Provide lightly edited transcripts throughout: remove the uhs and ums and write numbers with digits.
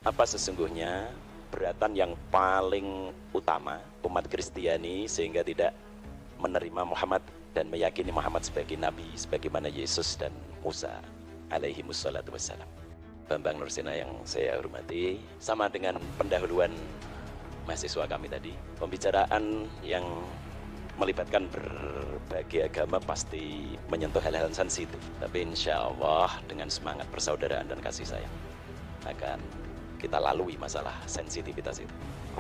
Apa sesungguhnya beratan yang paling utama umat Kristiani sehingga tidak menerima Muhammad dan meyakini Muhammad sebagai nabi sebagaimana Yesus dan Musa alaihi wassalatu wassalam? Bambang Nursena yang saya hormati, sama dengan pendahuluan mahasiswa kami tadi, pembicaraan yang melibatkan berbagai agama pasti menyentuh hal-hal sensitif, tapi insya Allah dengan semangat persaudaraan dan kasih sayang akan kita lalui masalah sensitivitas itu.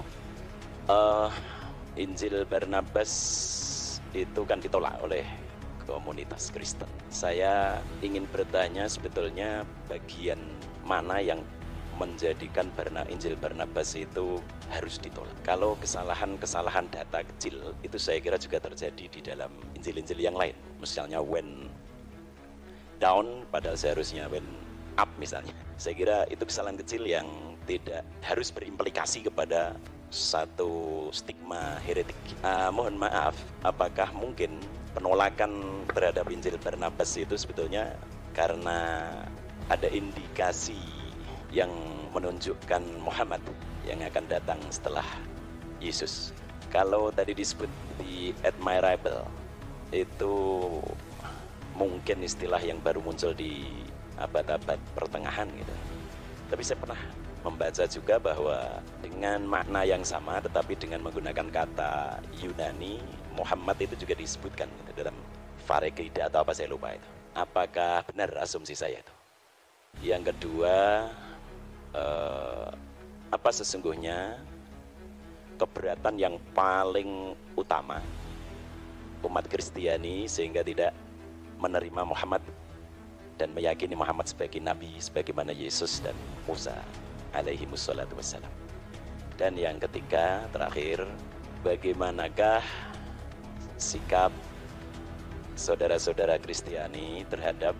Injil Barnabas itu kan ditolak oleh komunitas Kristen. Saya ingin bertanya sebetulnya bagian mana yang menjadikan Injil Barnabas itu harus ditolak. Kalau kesalahan-kesalahan data kecil itu saya kira juga terjadi di dalam Injil-Injil yang lain. Misalnya when down padahal seharusnya when up misalnya. Saya kira itu kesalahan kecil yang tidak harus berimplikasi kepada satu stigma heretik. Mohon maaf, apakah mungkin penolakan terhadap Injil Barnabas itu sebetulnya karena ada indikasi yang menunjukkan Muhammad yang akan datang setelah Yesus? Kalau tadi disebut di admirable, itu mungkin istilah yang baru muncul di abad-abad pertengahan gitu. Tapi saya pernah membaca juga bahwa dengan makna yang sama tetapi dengan menggunakan kata Yunani, Muhammad itu juga disebutkan gitu, dalam Farekida atau apa saya lupa itu. Apakah benar asumsi saya itu? Yang kedua, apa sesungguhnya keberatan yang paling utama umat Kristiani sehingga tidak menerima Muhammad dan meyakini Muhammad sebagai nabi sebagaimana Yesus dan Musa alaihi wassalatu wassalam? Dan yang ketiga, terakhir, bagaimanakah sikap saudara-saudara Kristiani terhadap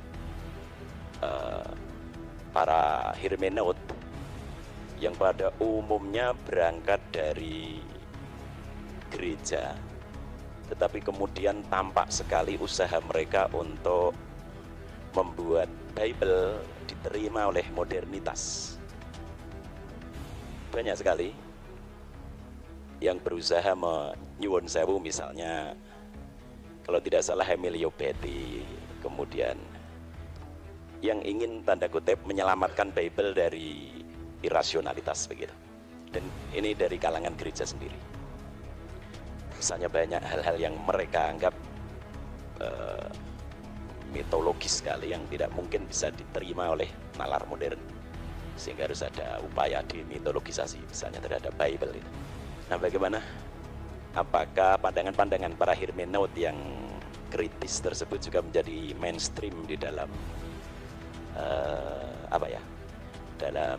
para hermeneut yang pada umumnya berangkat dari gereja tetapi kemudian tampak sekali usaha mereka untuk membuat Bible diterima oleh modernitas. Banyak sekali yang berusaha menyuwun sewu, misalnya kalau tidak salah Emilio Betti, kemudian yang ingin tanda kutip menyelamatkan Bible dari irasionalitas begitu. Dan ini dari kalangan gereja sendiri. Misalnya banyak hal-hal yang mereka anggap mitologis sekali yang tidak mungkin bisa diterima oleh nalar modern, sehingga harus ada upaya dimitologisasi misalnya terhadap Bible itu. Nah, bagaimana? Apakah pandangan-pandangan para hermeneut yang kritis tersebut juga menjadi mainstream di dalam dalam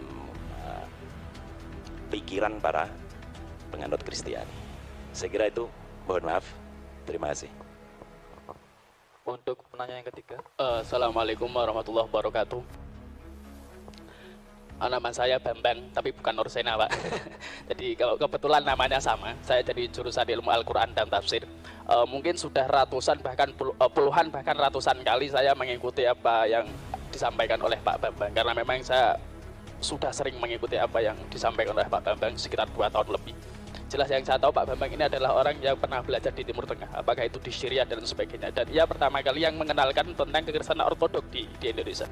pikiran para penganut Kristiani? Saya kira itu. Mohon maaf. Terima kasih. Untuk penanya yang ketiga, Assalamualaikum warahmatullahi wabarakatuh. Nama saya Bambang, tapi bukan Nursena, Pak. Jadi kalau kebetulan namanya sama, saya dari jurusan ilmu Al-Quran dan Tafsir. Mungkin sudah ratusan bahkan puluhan bahkan ratusan kali saya mengikuti apa yang disampaikan oleh Pak Bambang, karena memang saya sudah sering mengikuti apa yang disampaikan oleh Pak Bambang sekitar 2 tahun lebih. Jelas yang saya tahu, Pak Bambang ini adalah orang yang pernah belajar di Timur Tengah, apakah itu di Syria dan sebagainya, dan ia pertama kali yang mengenalkan tentang kekristenan ortodok di Indonesia.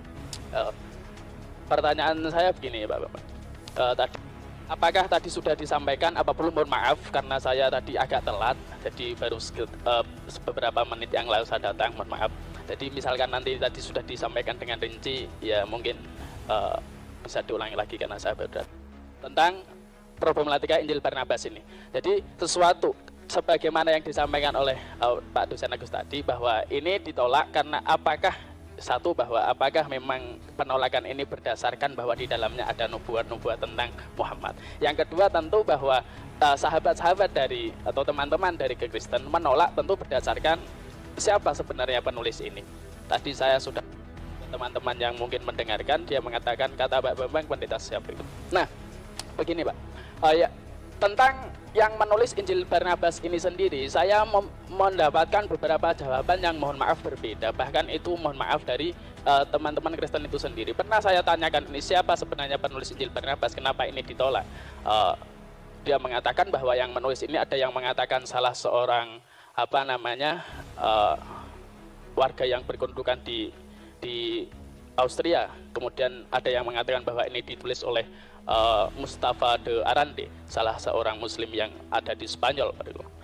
Pertanyaan saya begini, Pak Bambang, apakah tadi sudah disampaikan, apa perlu mohon maaf karena saya tadi agak telat, jadi baru beberapa menit yang lalu saya datang, mohon maaf. Jadi misalkan nanti tadi sudah disampaikan dengan rinci, ya mungkin bisa diulangi lagi karena saya baru datang. Tentang problematika Injil Barnabas ini. Jadi sesuatu sebagaimana yang disampaikan oleh Pak dosen Agus tadi, bahwa ini ditolak karena apakah memang penolakan ini berdasarkan bahwa di dalamnya ada nubuat-nubuat tentang Muhammad. Yang kedua tentu bahwa sahabat-sahabat dari atau teman-teman dari Kristen menolak tentu berdasarkan siapa sebenarnya penulis ini. Tadi saya sudah, teman-teman yang mungkin mendengarkan, dia mengatakan kata Pak Bambang pendeta siapa itu. Nah, begini Pak, tentang yang menulis Injil Barnabas ini sendiri, saya mendapatkan beberapa jawaban yang mohon maaf berbeda. Bahkan itu mohon maaf dari teman-teman Kristen itu sendiri. Pernah saya tanyakan, ini siapa sebenarnya penulis Injil Barnabas, kenapa ini ditolak? Dia mengatakan bahwa yang menulis ini, ada yang mengatakan salah seorang warga yang berkedudukan di Austria. Kemudian ada yang mengatakan bahwa ini ditulis oleh Mustafa de Arande, salah seorang Muslim yang ada di Spanyol.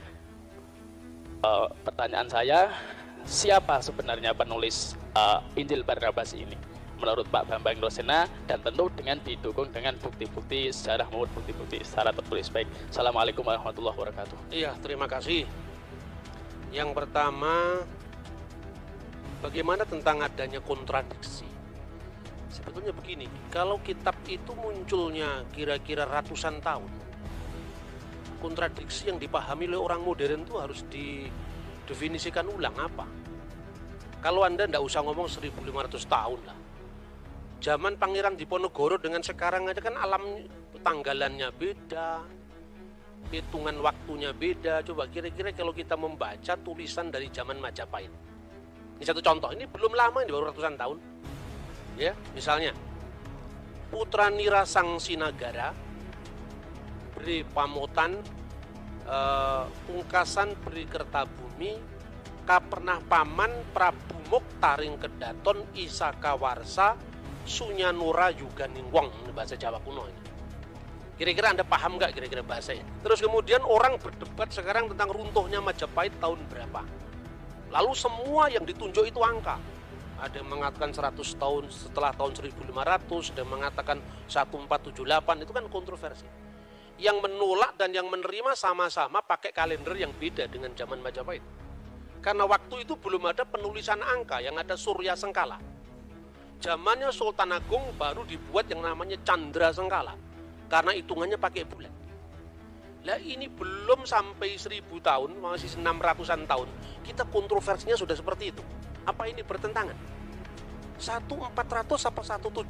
Pertanyaan saya, siapa sebenarnya penulis Injil Barnabas ini? Menurut Pak Bambang Rosena, dan tentu dengan didukung dengan bukti-bukti sejarah maupun bukti-bukti secara tertulis. Baik, Assalamualaikum warahmatullahi wabarakatuh. Iya, terima kasih. Yang pertama, bagaimana tentang adanya kontradiksi? Sebetulnya begini, kalau kitab itu munculnya kira-kira ratusan tahun, kontradiksi yang dipahami oleh orang modern itu harus didefinisikan ulang apa. Kalau Anda tidak usah ngomong 1500 tahun lah. Zaman Pangeran Diponegoro dengan sekarang aja kan alam tanggalannya beda, hitungan waktunya beda. Coba kira-kira kalau kita membaca tulisan dari zaman Majapahit. Ini satu contoh, ini belum lama, ini baru ratusan tahun. Ya, misalnya Putra Nira Sang Sinagara, Beri Pamotan, Pungkasan Beri Kertabumi, Kapernah Paman, Prabu Muk Taring Kedaton, Isaka Warsa, Sunyanura Yuga Ningwong. Ini bahasa Jawa kuno ini. Kira-kira Anda paham nggak kira-kira bahasanya? Terus kemudian orang berdebat sekarang tentang runtuhnya Majapahit tahun berapa. Lalu semua yang ditunjuk itu angka. Ada yang mengatakan 100 tahun setelah tahun 1500, ada yang mengatakan 1478, itu kan kontroversi. Yang menolak dan yang menerima sama-sama pakai kalender yang beda dengan zaman Majapahit. Karena waktu itu belum ada penulisan angka, yang ada Surya Sengkala. Zamannya Sultan Agung baru dibuat yang namanya Candra Sengkala, karena hitungannya pakai bulan. Lah ini belum sampai 1000 tahun, masih 600-an tahun, kita kontroversinya sudah seperti itu. Apa ini bertentangan? 1400 apa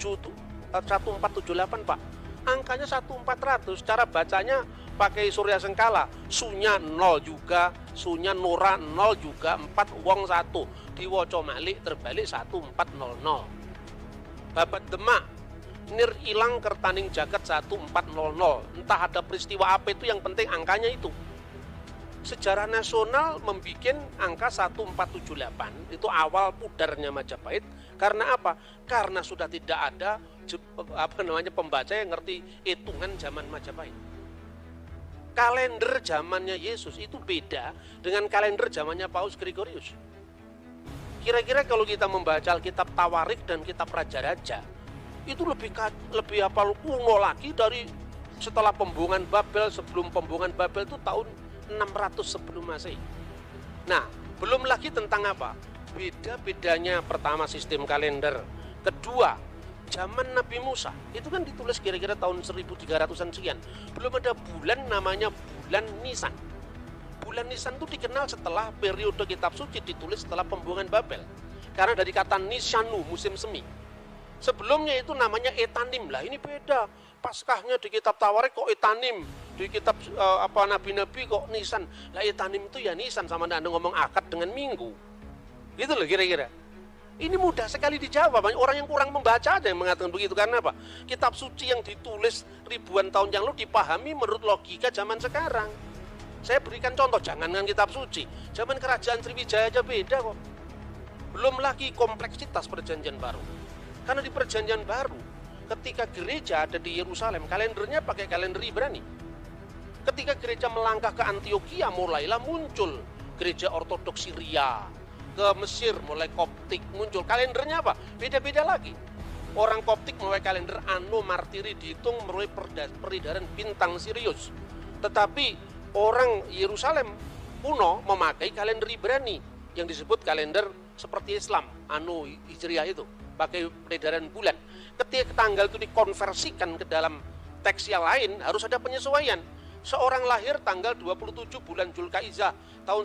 1478 Pak? Angkanya 1400, cara bacanya pakai Surya Sengkala. Sunya 0 juga, Sunya Nora 0 juga, 4 wong 1. Diwoco malik terbalik 1400. Babat Demak, Nir ilang kertaning jagat 1400. Entah ada peristiwa apa itu, yang penting angkanya itu. Sejarah nasional membuat angka 1478 itu awal pudarnya Majapahit. Karena apa? Karena sudah tidak ada pembaca yang ngerti hitungan zaman Majapahit. Kalender zamannya Yesus itu beda dengan kalender zamannya Paus Gregorius. Kira-kira kalau kita membaca Alkitab Tawarik dan Kitab Raja-Raja, itu lebih kuno lagi dari setelah pembuangan Babel. Sebelum pembuangan Babel itu tahun 600 sebelum Masehi. Nah, belum lagi tentang apa? Beda-bedanya pertama sistem kalender. Kedua, zaman Nabi Musa. Itu kan ditulis kira-kira tahun 1300-an sekian. Belum ada bulan namanya bulan Nisan. Bulan Nisan itu dikenal setelah periode kitab suci ditulis setelah pembuangan Babel. Karena dari kata Nisanu, musim semi. Sebelumnya itu namanya Etanim. Lah ini beda. Paskahnya di kitab Tawarik kok Etanim, di kitab nabi-nabi kok Nisan. Lah Etanim itu ya Nisan, sama Anda ngomong akad dengan minggu. Gitu loh kira-kira. Ini mudah sekali dijawab. Banyak orang yang kurang membaca aja yang mengatakan begitu. Karena apa? Kitab suci yang ditulis ribuan tahun yang lalu dipahami menurut logika zaman sekarang. Saya berikan contoh, jangankan kitab suci, zaman kerajaan Sriwijaya aja beda kok. Belum lagi kompleksitas perjanjian baru. Karena di perjanjian baru, ketika gereja ada di Yerusalem, kalendernya pakai kalender Ibrani. Ketika gereja melangkah ke Antioquia, mulailah muncul gereja ortodoks Syria. Ke Mesir mulai Koptik muncul. Kalendernya apa? Beda-beda lagi. Orang Koptik mulai kalender Anno Martiri dihitung mulai peredaran bintang Sirius. Tetapi orang Yerusalem kuno memakai kalender Ibrani yang disebut kalender seperti Islam, Anno Hijriah itu, pakai peredaran bulan. Ketika tanggal itu dikonversikan ke dalam teks yang lain, harus ada penyesuaian. Seorang lahir tanggal 27 bulan Julkaizah tahun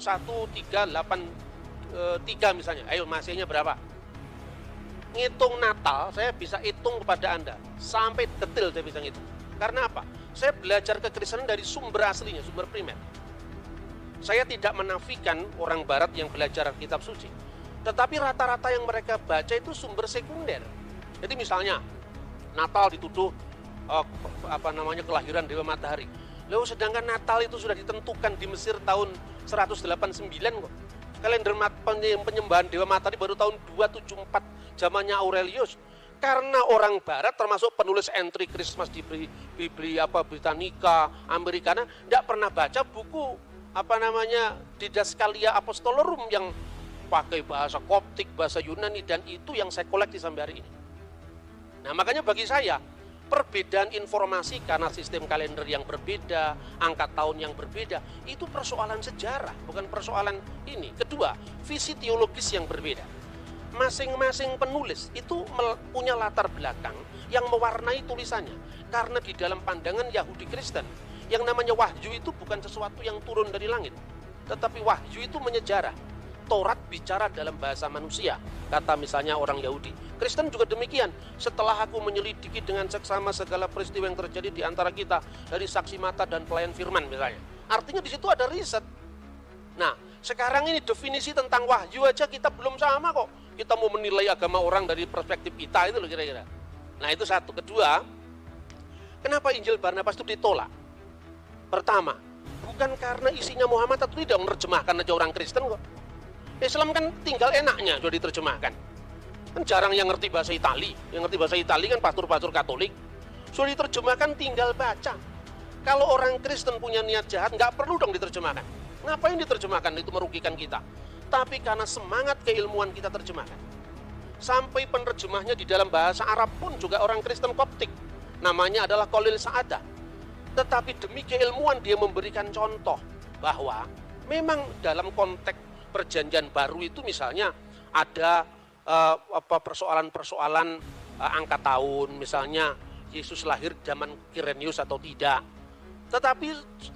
1383 misalnya. Ayo Masehnya berapa? Ngitung Natal, saya bisa hitung kepada Anda. Sampai detail saya bisa ngitung. Karena apa? Saya belajar kekristenan dari sumber aslinya, sumber primer. Saya tidak menafikan orang barat yang belajar kitab suci. Tetapi rata-rata yang mereka baca itu sumber sekunder. Jadi misalnya Natal dituduh kelahiran Dewa Matahari. Lalu sedangkan Natal itu sudah ditentukan di Mesir tahun 189 kok. Kalender penyembahan Dewa Matahari baru tahun 274 zamannya Aurelius. Karena orang barat termasuk penulis entry Christmas di Britannica, Americana tidak pernah baca buku Didascalia Apostolorum yang pakai bahasa Koptik, bahasa Yunani, dan itu yang saya koleksi sampai hari ini. Nah, makanya bagi saya perbedaan informasi karena sistem kalender yang berbeda, angka tahun yang berbeda, itu persoalan sejarah, bukan persoalan ini. Kedua, visi teologis yang berbeda. Masing-masing penulis itu punya latar belakang yang mewarnai tulisannya. Karena di dalam pandangan Yahudi Kristen, yang namanya wahyu itu bukan sesuatu yang turun dari langit, tetapi wahyu itu menyejarah. Taurat bicara dalam bahasa manusia, kata misalnya orang Yahudi. Kristen juga demikian. Setelah aku menyelidiki dengan seksama segala peristiwa yang terjadi di antara kita, dari saksi mata dan pelayan firman misalnya. Artinya di situ ada riset. Nah, sekarang ini definisi tentang wahyu aja kita belum sama kok. Kita mau menilai agama orang dari perspektif kita, itu loh kira-kira. Nah, itu satu. Kedua, kenapa Injil Barnabas itu ditolak? Pertama, bukan karena isinya Muhammad atau tidak, menerjemahkan aja orang Kristen kok. Islam kan tinggal enaknya sudah diterjemahkan. Kan jarang yang ngerti bahasa Itali. Yang ngerti bahasa Itali kan pastor-pastor Katolik. Sudah diterjemahkan tinggal baca. Kalau orang Kristen punya niat jahat, nggak perlu dong diterjemahkan. Ngapain diterjemahkan? Itu merugikan kita. Tapi karena semangat keilmuan kita terjemahkan. Sampai penerjemahnya di dalam bahasa Arab pun juga orang Kristen Koptik. Namanya adalah Khalil Sa'adah. Tetapi demi keilmuan dia memberikan contoh bahwa memang dalam konteks perjanjian baru itu misalnya ada persoalan-persoalan angka tahun, misalnya Yesus lahir zaman Kirenius atau tidak. Tetapi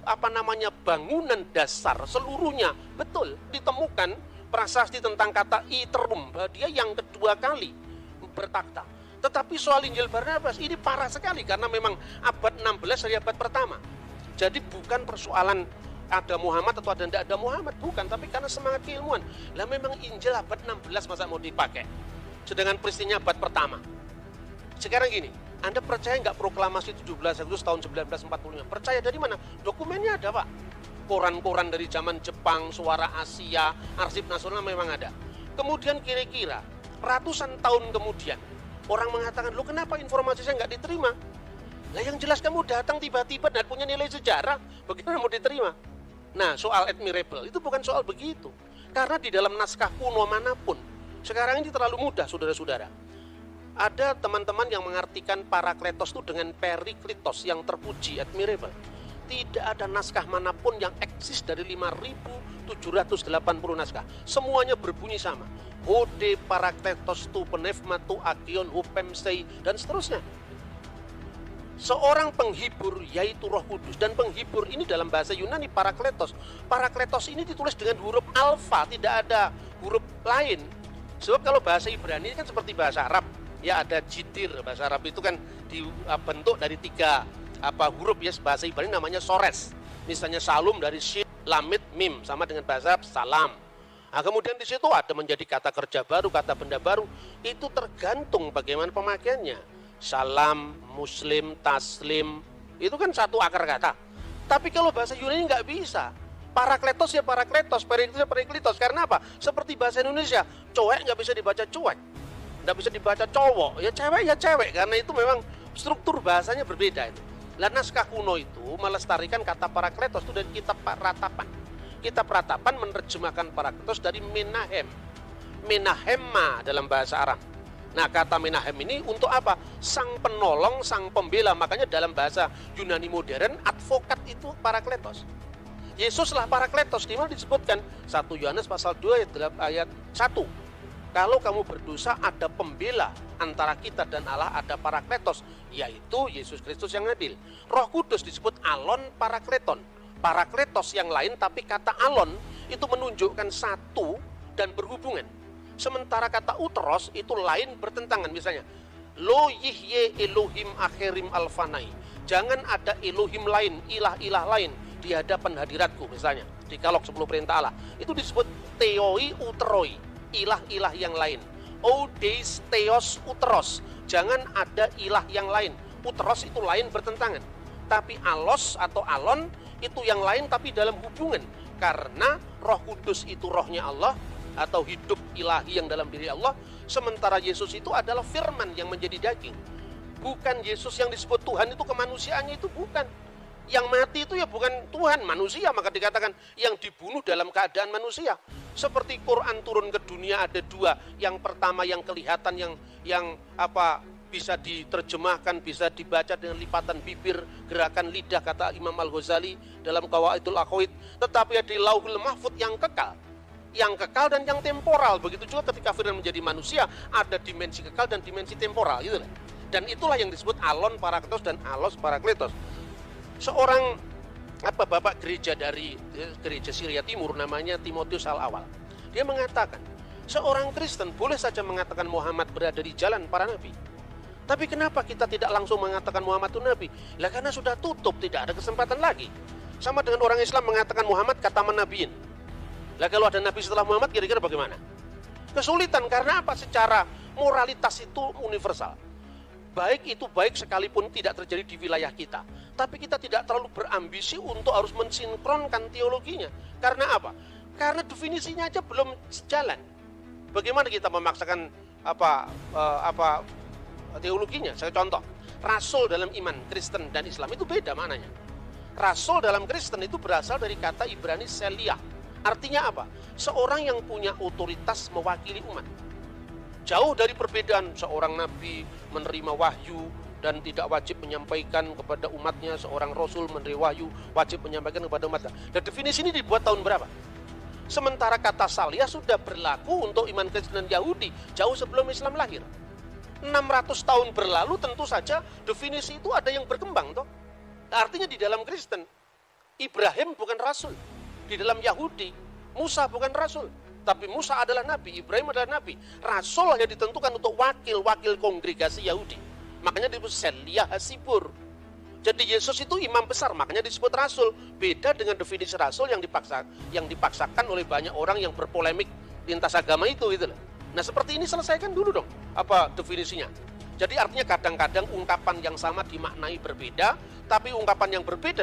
bangunan dasar seluruhnya betul ditemukan prasasti tentang kata iterum, dia yang kedua kali bertakhta. Tetapi soal Injil Barnabas ini parah sekali karena memang abad 16 dari abad pertama. Jadi bukan persoalan ada Muhammad atau ada tidak ada Muhammad, bukan, tapi karena semangat keilmuan. Lah memang Injil abad 16 masa mau dipakai, sedangkan peristiwanya abad pertama. Sekarang gini, Anda percaya nggak proklamasi 17 Agustus tahun 1945? Percaya dari mana? Dokumennya ada, Pak. Koran-koran dari zaman Jepang, Suara Asia, Arsip Nasional memang ada. Kemudian kira-kira ratusan tahun kemudian, orang mengatakan, lo kenapa informasi saya nggak diterima? Nah yang jelas kamu datang tiba-tiba dan punya nilai sejarah, bagaimana mau diterima? Nah soal admirable itu bukan soal begitu. Karena di dalam naskah kuno manapun, sekarang ini terlalu mudah saudara-saudara. Ada teman-teman yang mengartikan Parakletos itu dengan Periklitos yang terpuji, admirable. Tidak ada naskah manapun yang eksis dari 5.780 naskah. Semuanya berbunyi sama. Hode Parakletos tu penefma tu agion hupemsei dan seterusnya. Seorang penghibur yaitu Roh Kudus, dan penghibur ini dalam bahasa Yunani Parakletos. Parakletos ini ditulis dengan huruf alfa, tidak ada huruf lain. Sebab kalau bahasa Ibrani kan seperti bahasa Arab, ya ada jitir. Bahasa Arab itu kan dibentuk dari 3 huruf, ya bahasa Ibrani namanya sores. Misalnya salum dari shin, lamid, mim, sama dengan bahasa salam. Nah, kemudian di situ ada menjadi kata kerja baru, kata benda baru. Itu tergantung bagaimana pemakaiannya. Salam, muslim, taslim, itu kan satu akar kata. Tapi kalau bahasa Yunani nggak bisa. Parakletos ya parakletos, periklitos ya periklitos. Karena apa? Seperti bahasa Indonesia, cowek nggak bisa dibaca cuek, nggak bisa dibaca cowok, ya cewek. Karena itu memang struktur bahasanya berbeda itu. Lah naskah kuno itu melestarikan kata parakletos itu dari kitab Ratapan. Kitab Ratapan menerjemahkan parakletos dari Menahem. Menahemma dalam bahasa Arab. Nah kata Menahem ini untuk apa? Sang penolong, sang pembela. Makanya dalam bahasa Yunani modern, advokat itu Parakletos. Yesuslah Parakletos. Di mana disebutkan 1 Yohanes pasal 2 ayat 1. Kalau kamu berdosa ada pembela antara kita dan Allah, ada Parakletos, yaitu Yesus Kristus yang adil. Roh Kudus disebut Alon Parakleton. Parakletos yang lain, tapi kata Alon itu menunjukkan satu dan berhubungan. Sementara kata uteros itu lain bertentangan. Misalnya, lo yihye Elohim akhirim alfanai. Jangan ada Elohim lain, ilah-ilah lain di hadapan hadiratku, misalnya. Dikalog 10 perintah Allah. Itu disebut theoi uteroi, ilah-ilah yang lain. Odeis theos uteros. Jangan ada ilah yang lain. Uteros itu lain bertentangan. Tapi alos atau alon itu yang lain tapi dalam hubungan. Karena Roh Kudus itu rohnya Allah atau hidup ilahi yang dalam diri Allah. Sementara Yesus itu adalah firman yang menjadi daging. Bukan Yesus yang disebut Tuhan itu kemanusiaannya itu bukan. Yang mati itu ya bukan Tuhan, manusia, maka dikatakan yang dibunuh dalam keadaan manusia. Seperti Quran turun ke dunia ada dua. Yang pertama yang kelihatan yang bisa diterjemahkan, bisa dibaca dengan lipatan bibir, gerakan lidah, kata Imam Al-Ghazali dalam Qawaidul Aqwaid. Tetapi ada Lauhul Mahfuz yang kekal dan yang temporal. Begitu juga ketika firman menjadi manusia, ada dimensi kekal dan dimensi temporal, gitu. Dan itulah yang disebut alon parakletos dan alos parakletos. Seorang bapak gereja dari gereja Syria Timur namanya Timotius Al-Awal. Dia mengatakan, seorang Kristen boleh saja mengatakan Muhammad berada di jalan para nabi. Tapi kenapa kita tidak langsung mengatakan Muhammad itu nabi? Lah karena sudah tutup, tidak ada kesempatan lagi. Sama dengan orang Islam mengatakan Muhammad kataman nabiin. Lah kalau ada nabi setelah Muhammad kira-kira bagaimana? Kesulitan karena apa? Secara moralitas itu universal. Baik sekalipun tidak terjadi di wilayah kita. Tapi kita tidak terlalu berambisi untuk harus mensinkronkan teologinya. Karena apa? Karena definisinya aja belum sejalan. Bagaimana kita memaksakan teologinya? Saya contoh, rasul dalam iman Kristen dan Islam itu beda maknanya. Rasul dalam Kristen itu berasal dari kata Ibrani Seliah. Artinya apa? Seorang yang punya otoritas mewakili umat. Jauh dari perbedaan seorang nabi menerima wahyu dan tidak wajib menyampaikan kepada umatnya, seorang rasul menerima wahyu wajib menyampaikan kepada umatnya. Dan definisi ini dibuat tahun berapa? Sementara kata Salia sudah berlaku untuk iman Kristen dan Yahudi jauh sebelum Islam lahir. 600 tahun berlalu tentu saja definisi itu ada yang berkembang toh. Artinya di dalam Kristen Ibrahim bukan rasul, di dalam Yahudi Musa bukan rasul. Tapi Musa adalah nabi, Ibrahim adalah nabi. Rasul hanya ditentukan untuk wakil-wakil kongregasi Yahudi. Makanya disebut Seliah Hasibur. Jadi Yesus itu imam besar, makanya disebut rasul. Beda dengan definisi rasul yang dipaksakan oleh banyak orang yang berpolemik lintas agama itu gitu loh. Nah seperti ini selesaikan dulu dong apa definisinya. Jadi artinya kadang-kadang ungkapan yang sama dimaknai berbeda, tapi ungkapan yang berbeda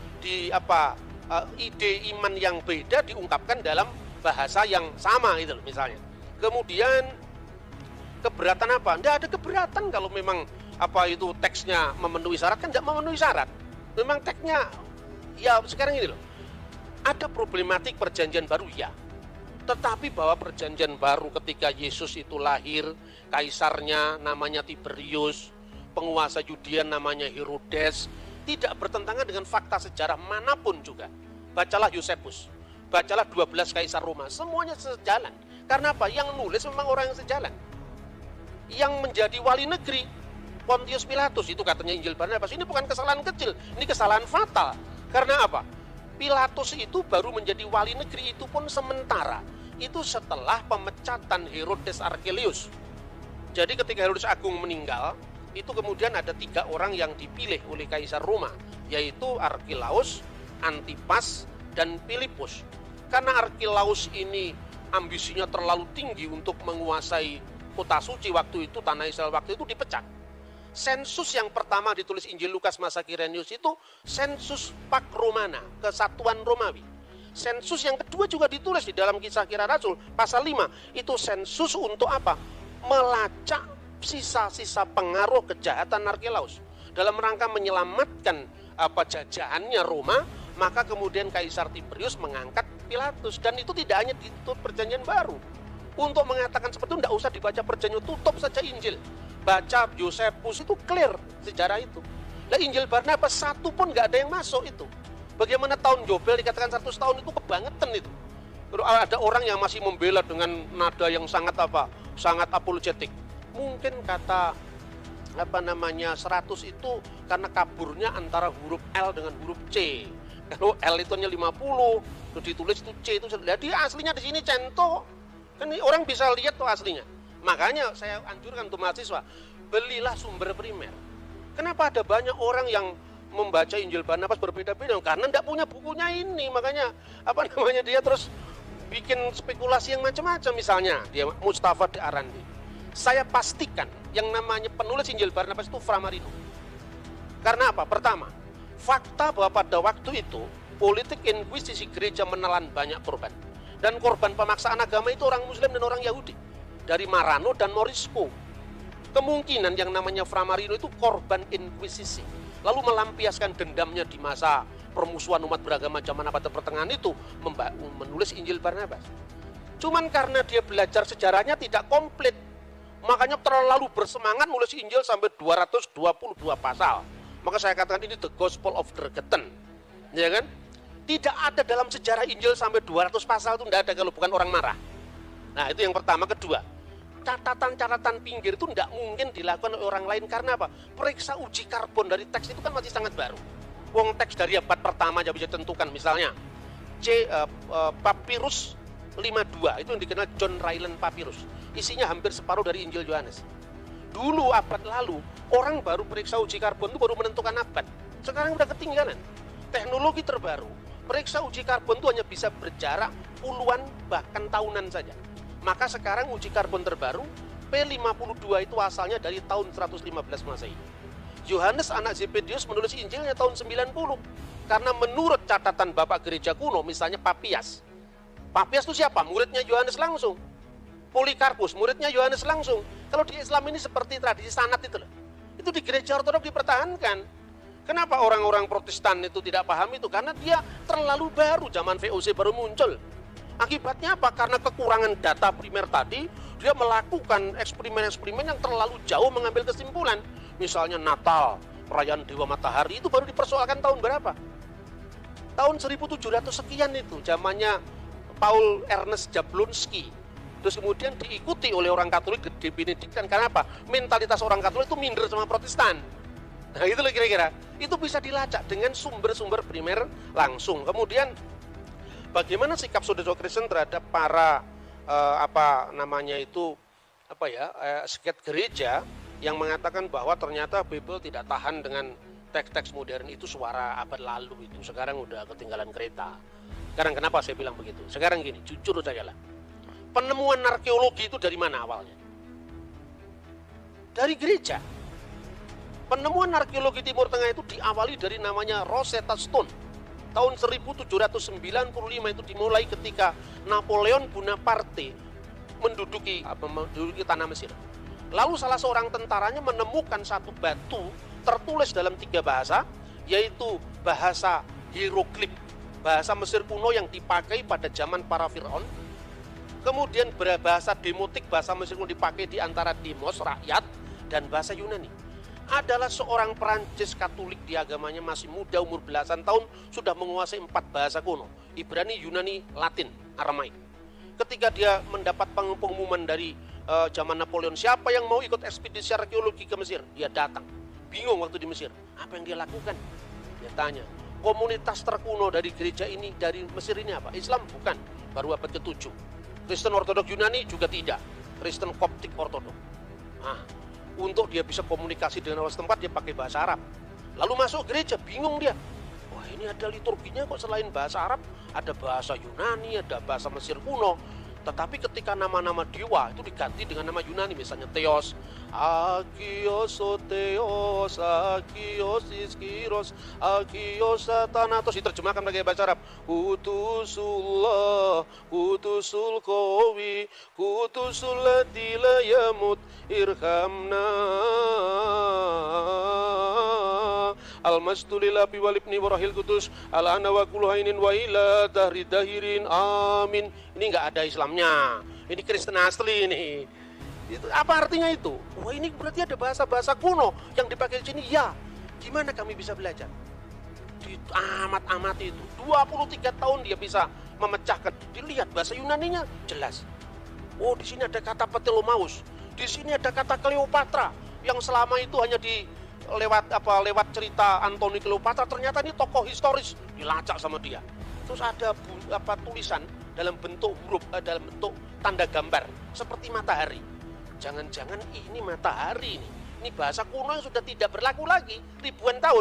ide iman yang beda diungkapkan dalam bahasa yang sama itu loh misalnya. Kemudian keberatan apa? Tidak ada keberatan kalau memang itu teksnya memenuhi syarat, kan tidak memenuhi syarat. Memang teksnya ya sekarang ini loh. Ada problematik perjanjian baru ya. Tetapi bahwa perjanjian baru ketika Yesus itu lahir, kaisarnya namanya Tiberius, penguasa Yudea namanya Herodes, tidak bertentangan dengan fakta sejarah manapun juga. Bacalah Yosefus. Bacalah 12 kaisar Roma, semuanya sejalan. Karena apa? Yang nulis memang orang yang sejalan. Yang menjadi wali negeri, Pontius Pilatus, itu katanya Injil Barnabas. Ini bukan kesalahan kecil, ini kesalahan fatal. Karena apa? Pilatus itu baru menjadi wali negeri itu pun sementara. Itu setelah pemecatan Herodes Archelaus. Jadi ketika Herodes Agung meninggal, itu kemudian ada 3 orang yang dipilih oleh kaisar Roma, yaitu Archelaus, Antipas, dan Filipus. Karena Archelaus ini ambisinya terlalu tinggi untuk menguasai kota suci waktu itu, tanah Israel waktu itu, dipecat. Sensus yang pertama ditulis Injil Lukas masa Kirenius itu sensus Pax Romana, kesatuan Romawi. Sensus yang kedua juga ditulis di dalam Kisah Kisah Rasul pasal 5, itu sensus untuk apa? Melacak sisa-sisa pengaruh kejahatan Archelaus dalam rangka menyelamatkan jajahannya Roma. Maka kemudian Kaisar Tiberius mengangkat Pilatus. Dan itu tidak hanya ditutup perjanjian baru. Untuk mengatakan seperti itu tidak usah dibaca perjanjian, tutup saja Injil. Baca Yosefus, itu clear sejarah itu. Nah Injil Barnabas satu pun nggak ada yang masuk itu. Bagaimana tahun Yobel dikatakan 100 tahun itu kebangetan itu. Ada orang yang masih membela dengan nada yang sangat apologetik. Mungkin kata 100 itu karena kaburnya antara huruf L dengan huruf C. Kalau L itu hanya 50, terus ditulis itu C itu. Jadi aslinya di sini cento. Kan orang bisa lihat tuh aslinya. Makanya saya anjurkan untuk mahasiswa, belilah sumber primer. Kenapa ada banyak orang yang membaca Injil Barnabas berbeda-beda karena tidak punya bukunya ini, makanya dia terus bikin spekulasi yang macam-macam. Misalnya dia Mustafa Arandi, saya pastikan yang namanya penulis Injil Barnabas itu Fra Marino. Karena apa? Pertama, fakta bahwa pada waktu itu politik inkuisisi gereja menelan banyak korban, dan korban pemaksaan agama itu orang Muslim dan orang Yahudi dari Marano dan Morisco. Kemungkinan yang namanya Fra Marino itu korban inkuisisi, lalu melampiaskan dendamnya di masa permusuhan umat beragama zaman abad pertengahan itu menulis Injil Barnabas. Cuman karena dia belajar sejarahnya tidak komplit, makanya terlalu bersemangat nulis Injil sampai 222 pasal. Maka saya katakan ini the Gospel of Forgotten, ya kan? Tidak ada dalam sejarah Injil sampai 200 pasal itu tidak ada kalau bukan orang marah. Nah itu yang pertama. Kedua, catatan-catatan pinggir itu tidak mungkin dilakukan oleh orang lain. Karena apa? Periksa uji karbon dari teks itu kan masih sangat baru. Wong teks dari abad pertama aja bisa tentukan. Misalnya Papyrus 52 itu yang dikenal John Ryland Papyrus, isinya hampir separuh dari Injil Yohanes. Dulu abad lalu orang baru periksa uji karbon itu baru menentukan abad. Sekarang udah ketinggalan. Teknologi terbaru periksa uji karbon itu hanya bisa berjarak puluhan bahkan tahunan saja. Maka sekarang uji karbon terbaru P52 itu asalnya dari tahun 115 Masehi. Yohanes anak Zebedius menulis Injilnya tahun 90. Karena menurut catatan Bapak Gereja kuno, misalnya Papias. Papias itu siapa? Muridnya Yohanes langsung. Polikarpus, muridnya Yohanes langsung. Kalau di Islam ini seperti tradisi sanad itu loh. Itu di Gereja Ortodoks dipertahankan. Kenapa orang-orang Protestan itu tidak paham itu? Karena dia terlalu baru, zaman VOC baru muncul. Akibatnya apa? Karena kekurangan data primer tadi, dia melakukan eksperimen-eksperimen yang terlalu jauh mengambil kesimpulan. Misalnya Natal, perayaan Dewa Matahari itu baru dipersoalkan tahun berapa? Tahun 1700 sekian itu, zamannya Paul Ernest Jablonski. Terus kemudian diikuti oleh orang Katolik gede Benediktan. Karena apa? Mentalitas orang Katolik itu minder sama Protestan. Nah itu loh kira-kira. Itu bisa dilacak dengan sumber-sumber primer langsung. Kemudian bagaimana sikap saudara Kristen terhadap para seket gereja yang mengatakan bahwa ternyata Bible tidak tahan dengan teks-teks modern itu, suara abad lalu itu sekarang udah ketinggalan kereta. Sekarang kenapa saya bilang begitu? Sekarang gini, jujur saja lah. Penemuan arkeologi itu dari mana awalnya? Dari gereja. Penemuan arkeologi Timur Tengah itu diawali dari namanya Rosetta Stone. Tahun 1795 itu dimulai ketika Napoleon Bonaparte menduduki tanah Mesir. Lalu salah seorang tentaranya menemukan satu batu tertulis dalam 3 bahasa, yaitu bahasa hieroglif, bahasa Mesir kuno yang dipakai pada zaman para Firaun. Kemudian bahasa demotik, bahasa Mesir kuno dipakai di antara demos, rakyat, dan bahasa Yunani. Adalah seorang Perancis Katolik, di agamanya masih muda, umur belasan tahun, sudah menguasai 4 bahasa kuno, Ibrani, Yunani, Latin, Aramaik. Ketika dia mendapat pengumuman dari zaman Napoleon, siapa yang mau ikut ekspedisi arkeologi ke Mesir, dia datang. Bingung waktu di Mesir, apa yang dia lakukan? Dia tanya, komunitas terkuno dari gereja ini, dari Mesir ini apa? Islam? Bukan, baru abad ke-7. Kristen Ortodoks Yunani juga tidak, Kristen Koptik Ortodoks. Nah, untuk dia bisa komunikasi dengan orang setempat, dia pakai bahasa Arab. Lalu masuk gereja, bingung dia. Wah, ini ada liturginya kok selain bahasa Arab, ada bahasa Yunani, ada bahasa Mesir kuno. Tetapi ketika nama-nama dewa itu diganti dengan nama Yunani, misalnya Theos, Agios, Theos, Agios, Iskiros, Agios, Thanatos, diterjemahkan pakai bahasa Arab. Kutusullah, Kutusul Qawi, Kutusul Ladila Yamut, Irhamna. Al-Mastulil Abi Walibni Warahil Kudus Al-Ana wa Kulhainin wa ila Dahri Dahirin Amin. Ini enggak ada Islamnya, ini Kristen asli ini. Itu, apa artinya itu? Wah, ini berarti ada bahasa-bahasa kuno yang dipakai di sini. Ya, gimana kami bisa belajar? Di amat-amat itu 23 tahun dia bisa memecahkan. Dilihat bahasa Yunaninya jelas. Oh, di sini ada kata Ptolemaeus, di sini ada kata Cleopatra yang selama itu hanya lewat cerita Antoni Cleopatra, ternyata ini tokoh historis, dilacak sama dia. Terus ada tulisan dalam bentuk huruf, dalam bentuk tanda gambar seperti matahari. Jangan-jangan ini matahari ini bahasa kuno yang sudah tidak berlaku lagi ribuan tahun.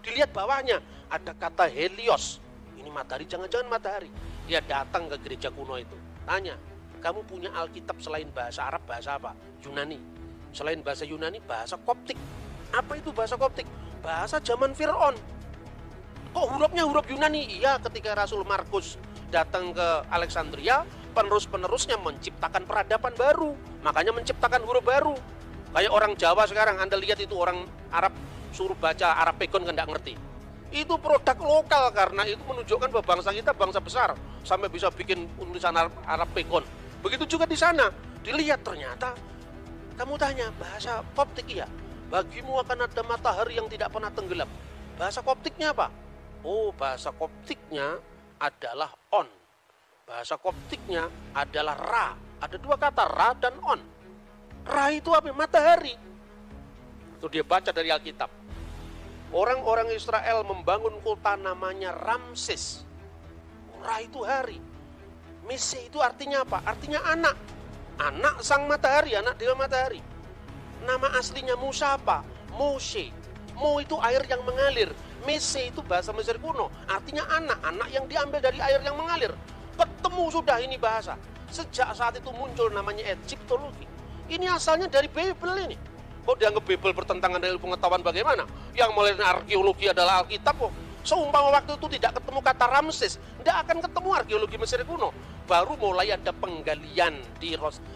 Dilihat bawahnya, ada kata Helios. Ini matahari, jangan-jangan matahari. Dia datang ke gereja kuno itu. Tanya, kamu punya Alkitab selain bahasa Arab, bahasa apa? Yunani. Selain bahasa Yunani, bahasa Koptik. Apa itu bahasa Koptik? Bahasa zaman Fir'aun. Kok hurufnya huruf Yunani? Iya, ketika Rasul Markus datang ke Alexandria, penerus-penerusnya menciptakan peradaban baru. Makanya menciptakan huruf baru. Kayak orang Jawa sekarang, Anda lihat itu orang Arab, suruh baca Arab Pegon kan nggak ngerti. Itu produk lokal karena itu menunjukkan bahwa bangsa kita bangsa besar. Sampai bisa bikin tulisan Arab Pegon. Begitu juga di sana. Dilihat ternyata, kamu tanya, bahasa Koptik iya. Bagimu akan ada matahari yang tidak pernah tenggelam. Bahasa Koptiknya apa? Oh, bahasa Koptiknya adalah on. Bahasa Koptiknya adalah ra. Ada dua kata, ra dan on. Ra itu apa? Matahari. Itu dia baca dari Alkitab. Orang-orang Israel membangun kota namanya Ramses. Ra itu hari. Mese itu artinya apa? Artinya anak. Anak sang matahari, anak dewa matahari. Nama aslinya Musa apa? Moshe. Mo itu air yang mengalir. Mese itu bahasa Mesir kuno. Artinya anak. Anak yang diambil dari air yang mengalir. Ketemu sudah ini bahasa. Sejak saat itu muncul namanya Egyptologi. Ini asalnya dari Bible ini. Kok dianggap Bible bertentangan dengan pengetahuan bagaimana? Yang mulai arkeologi adalah Alkitab kok. Seumpama waktu itu tidak ketemu kata Ramses, tidak akan ketemu arkeologi Mesir kuno. Baru mulai ada penggalian di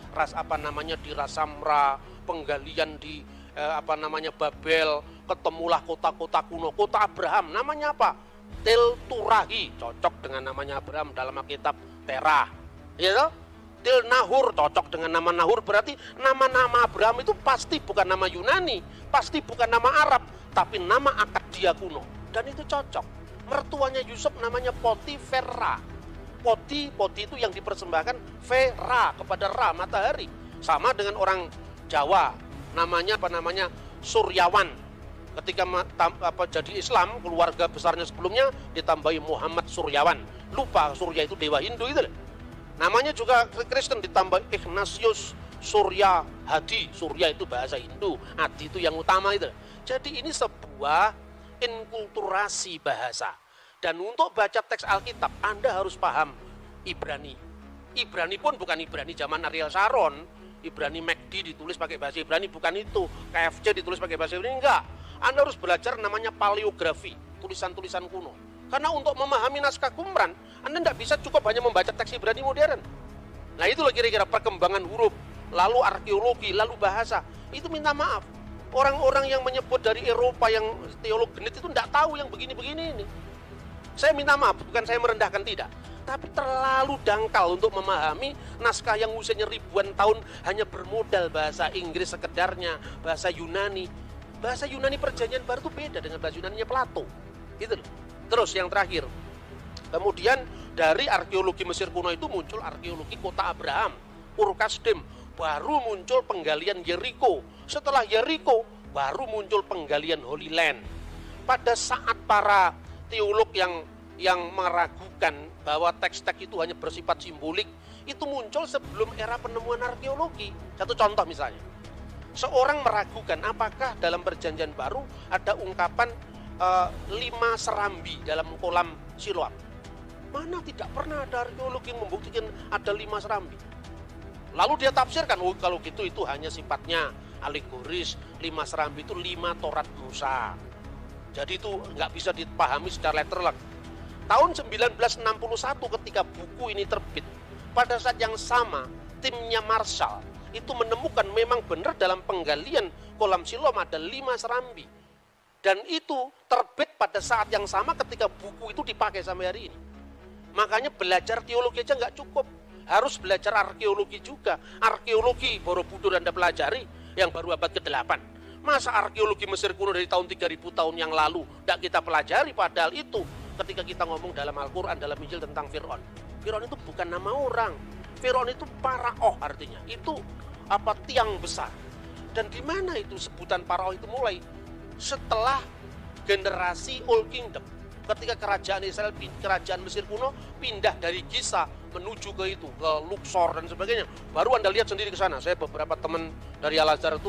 di Rasamra, penggalian di Babel, ketemulah kota-kota kuno, kota Abraham. Namanya apa? Tel Turahi, cocok dengan namanya Abraham dalam Alkitab Terah. Ya toh? Til Nahur, cocok dengan nama Nahur, berarti nama-nama Abraham itu pasti bukan nama Yunani, pasti bukan nama Arab, tapi nama Akadia kuno. Dan itu cocok. Mertuanya Yusuf namanya Potifera. Poti itu yang dipersembahkan Vera kepada Ra, matahari. Sama dengan orang Jawa, namanya Suryawan. Ketika jadi Islam, keluarga besarnya sebelumnya ditambahi Muhammad Suryawan. Lupa Surya itu dewa Hindu itu. Namanya juga Kristen ditambah Ignatius Surya Hadi. Surya itu bahasa Hindu, Hadi itu yang utama itu. Jadi ini sebuah inkulturasi bahasa. Dan untuk baca teks Alkitab, Anda harus paham Ibrani. Ibrani pun bukan Ibrani zaman Ariel Sharon. Ibrani MacD ditulis pakai bahasa Ibrani, bukan itu. KFC ditulis pakai bahasa Ibrani, enggak. Anda harus belajar namanya paleografi, tulisan-tulisan kuno. Karena untuk memahami naskah Qumran, Anda tidak bisa cukup hanya membaca teks Ibrani modern. Nah itulah kira-kira perkembangan huruf, lalu arkeologi, lalu bahasa. Itu minta maaf. Orang-orang yang menyebut dari Eropa yang teolog genit itu tidak tahu yang begini-begini ini. Saya minta maaf, bukan saya merendahkan, tidak. Tapi terlalu dangkal untuk memahami naskah yang usianya ribuan tahun hanya bermodal bahasa Inggris sekedarnya, bahasa Yunani. Bahasa Yunani Perjanjian Baru itu beda dengan bahasa Yunaninya Plato. Gitu loh. Terus yang terakhir, kemudian dari arkeologi Mesir kuno itu muncul arkeologi kota Abraham, Ur Kasdim, baru muncul penggalian Yeriko. Setelah Yeriko, baru muncul penggalian Holy Land. Pada saat para teolog yang meragukan bahwa teks-teks itu hanya bersifat simbolik, itu muncul sebelum era penemuan arkeologi. Satu contoh misalnya, seorang meragukan apakah dalam Perjanjian Baru ada ungkapan 5 serambi dalam kolam Siloam. Mana tidak pernah ada arkeologi yang membuktikan ada 5 serambi. Lalu dia tafsirkan, oh kalau gitu itu hanya sifatnya alegoris, 5 serambi itu 5 Taurat Musa. Jadi itu nggak bisa dipahami secara literal. Tahun 1961 ketika buku ini terbit, pada saat yang sama timnya Marshall itu menemukan memang benar dalam penggalian kolam Siloam ada 5 serambi. Dan itu terbit pada saat yang sama ketika buku itu dipakai sampai hari ini. Makanya belajar teologi aja nggak cukup. Harus belajar arkeologi juga. Arkeologi Borobudur Anda pelajari yang baru abad ke-8. Masa arkeologi Mesir kuno dari tahun 3000 tahun yang lalu tidak kita pelajari, padahal itu ketika kita ngomong dalam Al-Quran, dalam Injil tentang Fir'aun. Fir'aun itu bukan nama orang. Fir'aun itu paraoh artinya. Itu tiang besar. Dan di mana itu sebutan paraoh itu mulai? Setelah generasi Old Kingdom, ketika kerajaan Israel, kerajaan Mesir kuno pindah dari Giza menuju ke Luxor dan sebagainya, baru Anda lihat sendiri ke sana. Saya beberapa teman dari Al-Azhar itu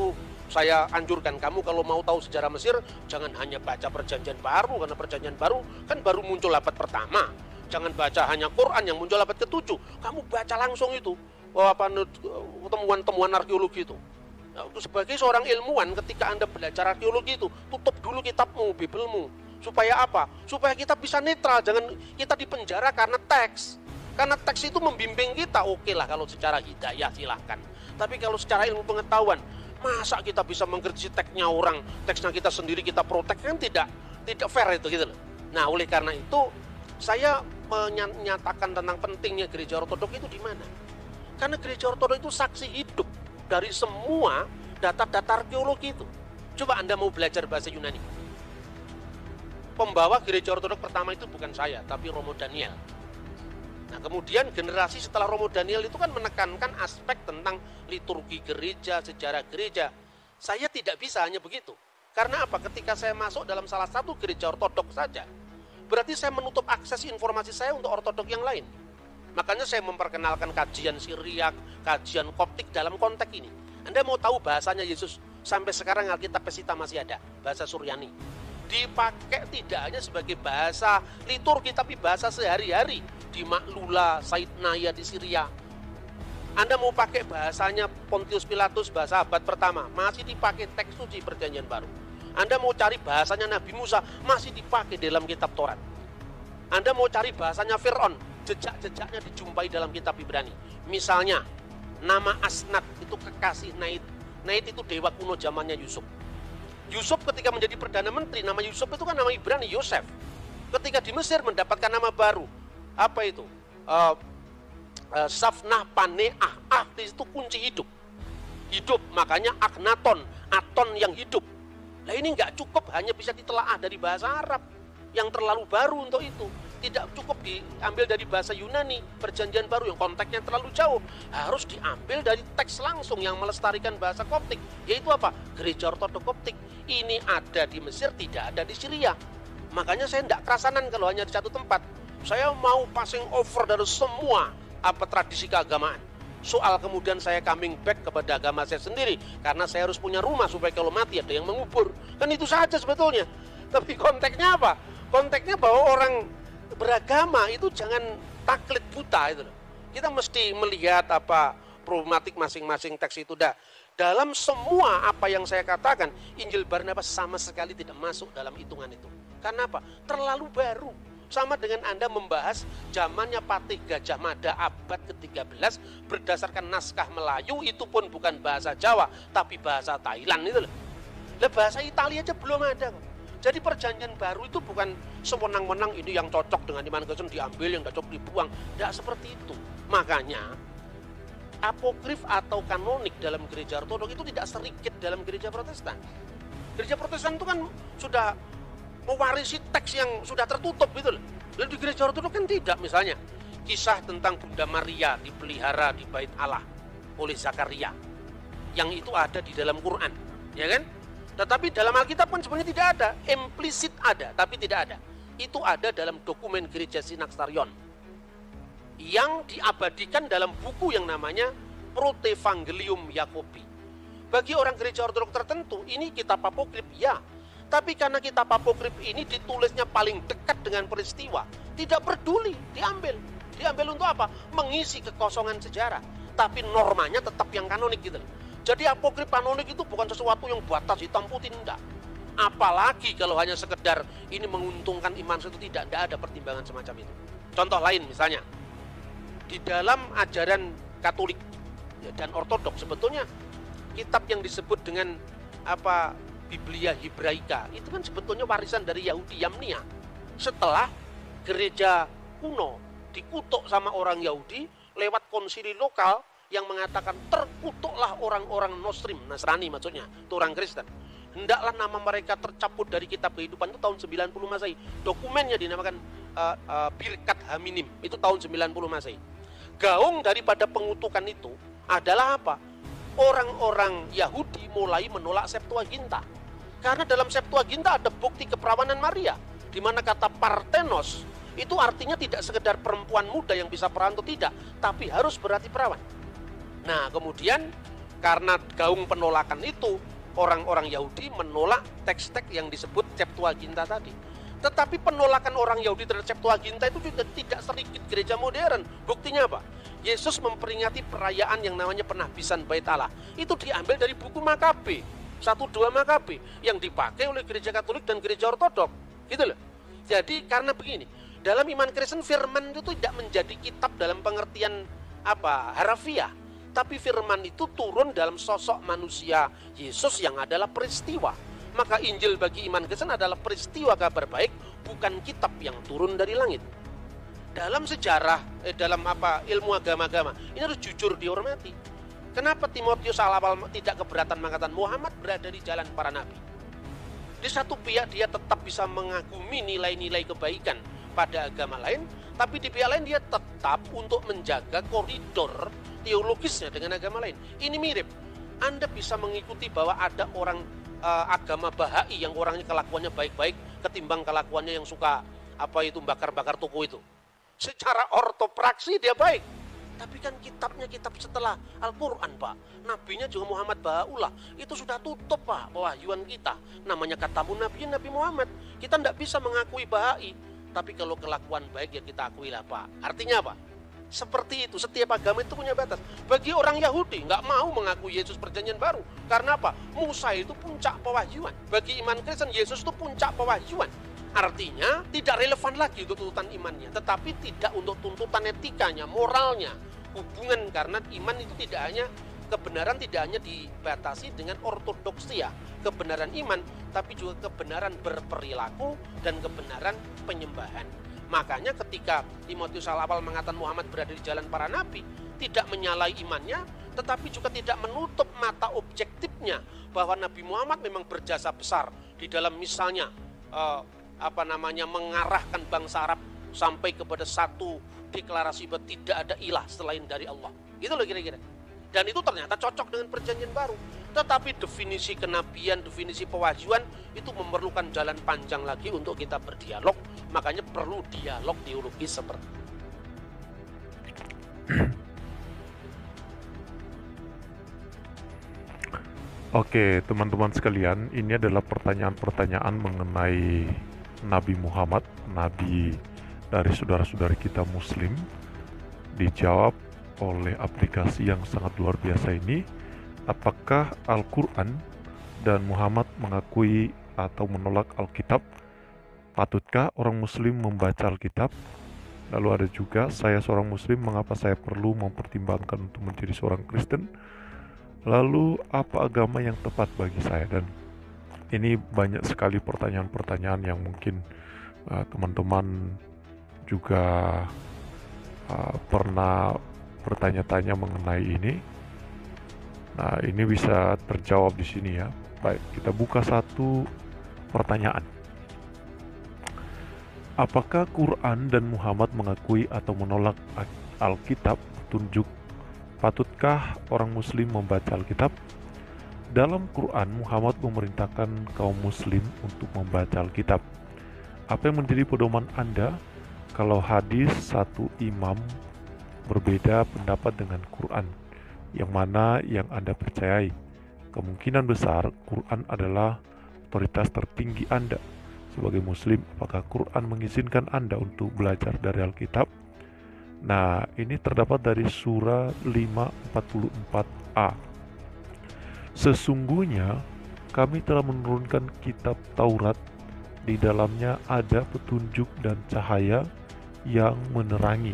saya anjurkan kamu kalau mau tahu sejarah Mesir, jangan hanya baca perjanjian baru, karena perjanjian baru kan baru muncul abad pertama. Jangan baca hanya Quran yang muncul abad ke-7, kamu baca langsung itu, temuan-temuan arkeologi itu. Nah, sebagai seorang ilmuwan, ketika Anda belajar arkeologi itu, tutup dulu kitabmu, Bibelmu. Supaya apa? Supaya kita bisa netral, jangan kita dipenjara karena teks. Karena teks itu membimbing kita, oke lah kalau secara hidayah silahkan. Tapi kalau secara ilmu pengetahuan, masa kita bisa mengkritisi teksnya orang, teksnya kita sendiri kita protek, kan tidak fair itu gitu loh. Nah, oleh karena itu saya menyatakan tentang pentingnya gereja ortodok itu di mana? Karena gereja ortodok itu saksi hidup dari semua data-data arkeologi itu. Coba Anda mau belajar bahasa Yunani. Pembawa gereja ortodok pertama itu bukan saya, tapi Romo Daniel. Nah, kemudian generasi setelah Romo Daniel itu kan menekankan aspek tentang liturgi gereja, sejarah gereja. Saya tidak bisa hanya begitu. Karena apa? Ketika saya masuk dalam salah satu gereja ortodok saja, berarti saya menutup akses informasi saya untuk ortodok yang lain. Makanya saya memperkenalkan kajian Syriak, kajian Koptik dalam konteks ini. Anda mau tahu bahasanya Yesus? Sampai sekarang Alkitab Pesita masih ada, bahasa Suryani. Dipakai tidak hanya sebagai bahasa liturgi, tapi bahasa sehari-hari. Di Maklula, Saidnaya di Syria. Anda mau pakai bahasanya Pontius Pilatus, bahasa abad pertama, masih dipakai teks suci perjanjian baru. Anda mau cari bahasanya Nabi Musa, masih dipakai dalam kitab Taurat. Anda mau cari bahasanya Fir'aun, jejak-jejaknya dijumpai dalam kitab Ibrani. Misalnya, nama Asnat itu kekasih Nait. Nait itu dewa kuno zamannya Yusuf. Yusuf ketika menjadi Perdana Menteri, nama Yusuf itu kan nama Ibrani, Yosef. Ketika di Mesir mendapatkan nama baru. Apa itu? Safnah Paneah. Itu kunci hidup. Hidup, makanya Akhenaton, Aton yang hidup. Nah, ini nggak cukup hanya bisa ditelaah dari bahasa Arab yang terlalu baru untuk itu. Tidak cukup diambil dari bahasa Yunani, perjanjian baru yang konteksnya terlalu jauh. Harus diambil dari teks langsung yang melestarikan bahasa Koptik. Yaitu apa? Gereja Ortodok Koptik. Ini ada di Mesir, tidak ada di Syria. Makanya saya tidak kerasanan kalau hanya di satu tempat. Saya mau passing over dari semua tradisi keagamaan. Soal kemudian saya coming back kepada agama saya sendiri. Karena saya harus punya rumah supaya kalau mati ada yang mengubur. Kan itu saja sebetulnya. Tapi konteksnya apa? Konteksnya bahwa orang beragama itu jangan taklid buta itu. Kita mesti melihat problematik masing-masing teks itu. Dalam semua apa yang saya katakan, Injil Barnabas sama sekali tidak masuk dalam hitungan itu. Karena apa? Terlalu baru. Sama dengan Anda membahas zamannya Patih Gajah Mada abad ke-13 berdasarkan naskah Melayu, itu pun bukan bahasa Jawa, tapi bahasa Thailand itu loh. Bahasa Italia aja belum ada kok. Jadi perjanjian baru itu bukan sewenang-wenang ini yang cocok dengan iman Kristen diambil, yang cocok dibuang. Tidak seperti itu. Makanya apokrif atau kanonik dalam gereja ortodok itu tidak sedikit dalam gereja Protestan. Gereja Protestan itu kan sudah mewarisi teks yang sudah tertutup gitu loh. Lalu di gereja ortodok kan tidak. Misalnya kisah tentang Bunda Maria dipelihara di bait Allah oleh Zakaria, yang itu ada di dalam Quran, ya kan? Tetapi dalam Alkitab kan sebenarnya tidak ada, implisit ada, tapi tidak ada. Itu ada dalam dokumen gereja Synaxarion yang diabadikan dalam buku yang namanya Protevangelium Yakobi. Bagi orang gereja ortodok tertentu, ini kitab apokrif, ya. Tapi karena kitab apokrif ini ditulisnya paling dekat dengan peristiwa, tidak peduli, diambil. Diambil untuk apa? Mengisi kekosongan sejarah. Tapi normanya tetap yang kanonik gitu. Jadi apokrif kanonik itu bukan sesuatu yang batas hitam putih, enggak. Apalagi kalau hanya sekedar ini menguntungkan iman itu, tidak ada pertimbangan semacam itu. Contoh lain misalnya, di dalam ajaran Katolik dan Ortodok sebetulnya kitab yang disebut dengan Biblia Hebraika itu kan sebetulnya warisan dari Yahudi Yamnia. Setelah gereja kuno dikutuk sama orang Yahudi lewat konsili lokal yang mengatakan terkutuklah orang-orang Nasrani maksudnya, itu orang Kristen. Hendaklah nama mereka tercabut dari kitab kehidupan, itu tahun 90 Masehi. Dokumennya dinamakan Birkat Haminim, itu tahun 90 Masehi. Gaung daripada pengutukan itu adalah apa? Orang-orang Yahudi mulai menolak Septuaginta. Karena dalam Septuaginta ada bukti keperawanan Maria, di mana kata Parthenos itu artinya tidak sekedar perempuan muda yang bisa perawan atau tidak, tapi harus berarti perawan. Nah, kemudian karena gaung penolakan itu, orang-orang Yahudi menolak teks-teks yang disebut Septuaginta tadi. Tetapi penolakan orang Yahudi terhadap Septuaginta itu juga tidak sedikit gereja modern. Buktinya apa? Yesus memperingati perayaan yang namanya penahbisan Bait Allah. Itu diambil dari buku Makabe, 1-2 Makabe, yang dipakai oleh gereja Katolik dan gereja Ortodok. Gitu loh. Jadi karena begini, dalam iman Kristen firman itu tidak menjadi kitab dalam pengertian harafiah, tapi firman itu turun dalam sosok manusia Yesus yang adalah peristiwa. Maka Injil bagi iman Kristen adalah peristiwa kabar baik, bukan kitab yang turun dari langit. Dalam sejarah, dalam ilmu agama-agama, ini harus jujur dihormati. Kenapa Timotius awal tidak keberatan mengatakan Muhammad berada di jalan para nabi? Di satu pihak dia tetap bisa mengagumi nilai-nilai kebaikan pada agama lain, tapi di pihak lain dia tetap untuk menjaga koridor teologisnya dengan agama lain. Ini mirip. Anda bisa mengikuti bahwa ada orang agama Bahai yang orangnya kelakuannya baik-baik ketimbang kelakuannya yang suka bakar-bakar toko itu. Secara ortopraksi dia baik, tapi kan kitabnya kitab setelah Al-Quran, Pak. Nabinya juga Muhammad Baha'ullah. Itu sudah tutup, Pak, pewahyuan kita. Namanya katamun Nabi Muhammad. Kita tidak bisa mengakui Bahai, tapi kalau kelakuan baik ya kita akuilah, Pak. Artinya apa? Seperti itu, setiap agama itu punya batas. Bagi orang Yahudi nggak mau mengakui Yesus perjanjian baru. Karena apa? Musa itu puncak pewahyuan. Bagi iman Kristen, Yesus itu puncak pewahyuan. Artinya tidak relevan lagi untuk tuntutan imannya, tetapi tidak untuk tuntutan etikanya, moralnya, hubungan. Karena iman itu kebenaran tidak hanya dibatasi dengan ortodoksia, kebenaran iman, tapi juga kebenaran berperilaku dan kebenaran penyembahan. Makanya ketika Timotius awal mengatakan Muhammad berada di jalan para nabi, tidak menyalahi imannya, tetapi juga tidak menutup mata objektifnya bahwa Nabi Muhammad memang berjasa besar di dalam misalnya mengarahkan bangsa Arab sampai kepada satu deklarasi bahwa tidak ada ilah selain dari Allah. Gitu loh kira-kira. Dan itu ternyata cocok dengan perjanjian baru. Tetapi definisi kenabian, definisi pewahyuan itu memerlukan jalan panjang lagi untuk kita berdialog. Makanya perlu dialog teologis seperti itu. Oke, teman-teman sekalian, ini adalah pertanyaan-pertanyaan mengenai Nabi Muhammad, Nabi dari saudara-saudari kita Muslim, dijawab oleh aplikasi yang sangat luar biasa ini. Apakah Al-Quran dan Muhammad mengakui atau menolak Alkitab? Patutkah orang Muslim membaca Alkitab? Lalu ada juga, saya seorang Muslim, mengapa saya perlu mempertimbangkan untuk menjadi seorang Kristen? Lalu apa agama yang tepat bagi saya? Dan ini banyak sekali pertanyaan-pertanyaan yang mungkin teman-teman juga pernah bertanya-tanya mengenai ini. Nah, ini bisa terjawab di sini ya. Baik, kita buka satu pertanyaan. Apakah Quran dan Muhammad mengakui atau menolak Alkitab petunjuk? Patutkah orang Muslim membaca Alkitab? Dalam Quran, Muhammad memerintahkan kaum Muslim untuk membaca Alkitab. Apa yang menjadi pedoman Anda kalau hadis satu imam berbeda pendapat dengan Quran? Yang mana yang Anda percayai? Kemungkinan besar Quran adalah otoritas tertinggi Anda. Sebagai Muslim, apakah Quran mengizinkan Anda untuk belajar dari Alkitab? Nah, ini terdapat dari surah 5:44a. Sesungguhnya kami telah menurunkan kitab Taurat, di dalamnya ada petunjuk dan cahaya yang menerangi.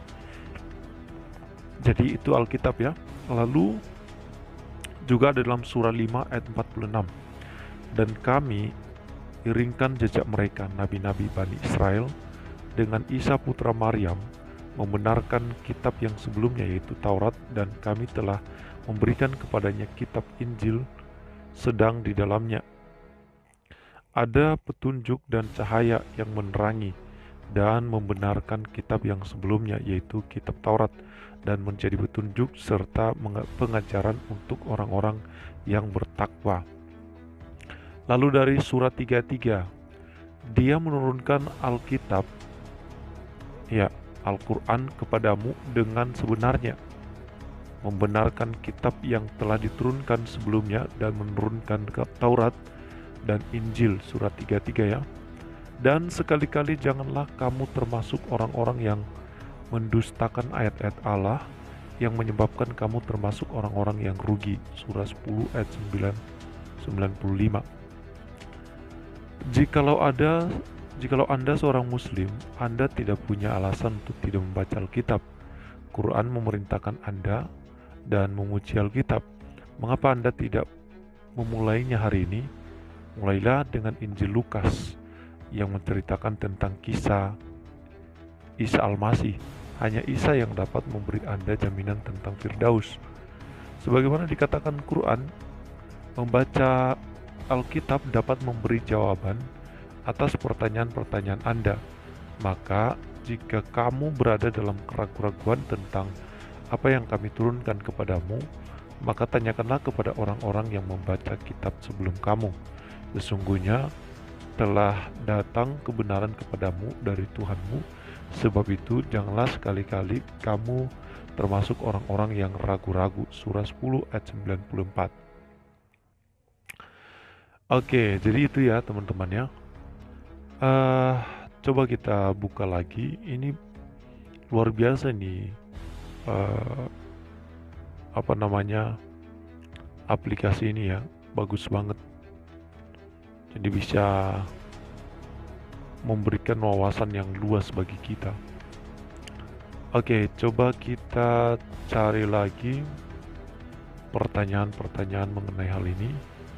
Jadi itu Alkitab ya. Lalu juga ada dalam surah 5 ayat 46. Dan kami iringkan jejak mereka, nabi-nabi Bani Israel, dengan Isa putra Maryam, membenarkan kitab yang sebelumnya yaitu Taurat, dan kami telah memberikan kepadanya kitab Injil, sedang di dalamnya ada petunjuk dan cahaya yang menerangi dan membenarkan kitab yang sebelumnya yaitu kitab Taurat, dan menjadi petunjuk serta pengajaran untuk orang-orang yang bertakwa. Lalu dari surat 33, Dia menurunkan Alkitab, ya Al-Quran, kepadamu dengan sebenarnya. membenarkan kitab yang telah diturunkan sebelumnya dan menurunkan ke Taurat dan Injil, surat 33 ya. Dan sekali-kali janganlah kamu termasuk orang-orang yang mendustakan ayat-ayat Allah yang menyebabkan kamu termasuk orang-orang yang rugi, surah 10 ayat 95. Jikalau Anda seorang muslim, Anda tidak punya alasan untuk tidak membaca Alkitab. Quran memerintahkan Anda dan memuji Alkitab. Mengapa Anda tidak memulainya hari ini? Mulailah dengan Injil Lukas yang menceritakan tentang kisah Isa Al-Masih. Hanya Isa yang dapat memberi Anda jaminan tentang Firdaus. Sebagaimana dikatakan Quran, membaca Alkitab dapat memberi jawaban atas pertanyaan-pertanyaan Anda. Maka jika kamu berada dalam keraguan-raguan tentang apa yang kami turunkan kepadamu, maka tanyakanlah kepada orang-orang yang membaca kitab sebelum kamu. Sesungguhnya telah datang kebenaran kepadamu dari Tuhanmu, sebab itu janganlah sekali-kali kamu termasuk orang-orang yang ragu-ragu. Surah 10 ayat 94. Oke, jadi itu ya teman-teman ya. Coba kita buka lagi. Ini luar biasa nih. Aplikasi ini ya, bagus banget. Jadi bisa memberikan wawasan yang luas bagi kita. Oke, coba kita cari lagi pertanyaan-pertanyaan mengenai hal ini.